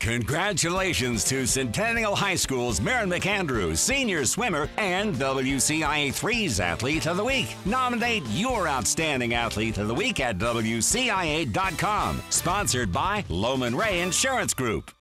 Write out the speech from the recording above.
Congratulations to Centennial High School's Marin McAndrew, senior swimmer and WCIA3's Athlete of the Week. Nominate your outstanding Athlete of the Week at WCIA.com. Sponsored by Loman Ray Insurance Group.